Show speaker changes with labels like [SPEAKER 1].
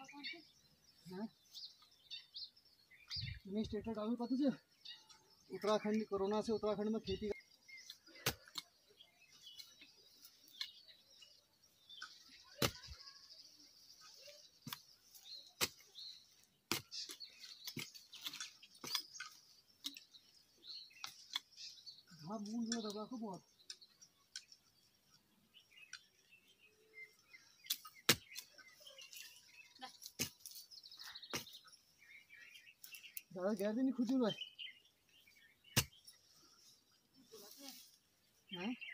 [SPEAKER 1] Statement आवे पता छे उत्तराखंड कोरोना से उत्तराखंड में खेती हाँ मूल में दबा को बहुत ज़्यादा गहरी नहीं खुदी हुआ है।